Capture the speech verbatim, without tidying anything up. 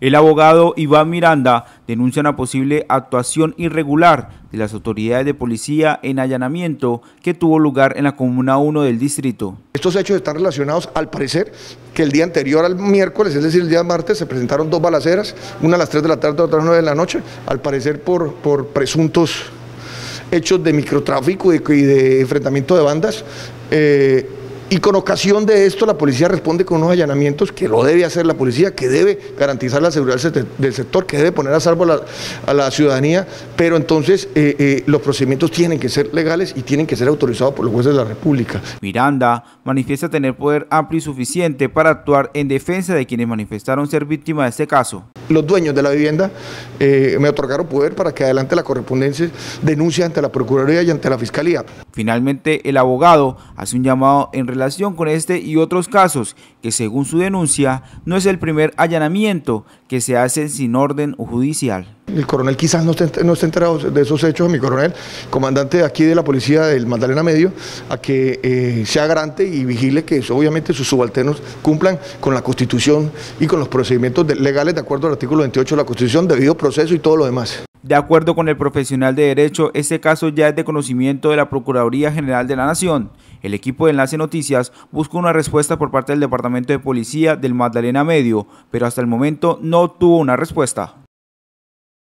El abogado Iván Miranda denuncia una posible actuación irregular de las autoridades de policía en allanamiento que tuvo lugar en la Comuna uno del distrito. Estos hechos están relacionados, al parecer, que el día anterior al miércoles, es decir, el día martes, se presentaron dos balaceras, una a las tres de la tarde, otra a las nueve de la noche, al parecer por, por presuntos hechos de microtráfico y de, y de enfrentamiento de bandas. Eh, Y con ocasión de esto la policía responde con unos allanamientos que lo debe hacer la policía, que debe garantizar la seguridad del sector, que debe poner a salvo a la, a la ciudadanía, pero entonces eh, eh, los procedimientos tienen que ser legales y tienen que ser autorizados por los jueces de la República. Miranda manifiesta tener poder amplio y suficiente para actuar en defensa de quienes manifestaron ser víctimas de este caso. Los dueños de la vivienda eh, me otorgaron poder para que adelante la correspondencia denuncie ante la Procuraduría y ante la Fiscalía. Finalmente, el abogado hace un llamado en relación con este y otros casos que, según su denuncia, no es el primer allanamiento que se hace sin orden judicial. El coronel quizás no esté, no esté enterado de esos hechos, mi coronel, comandante de aquí de la policía del Magdalena Medio, a que eh, sea garante y vigile que obviamente sus subalternos cumplan con la Constitución y con los procedimientos de, legales de acuerdo al artículo veintiocho de la Constitución, debido proceso y todo lo demás. De acuerdo con el profesional de Derecho, este caso ya es de conocimiento de la Procuraduría General de la Nación. El equipo de Enlace Noticias busca una respuesta por parte del Departamento de Policía del Magdalena Medio, pero hasta el momento no obtuvo una respuesta.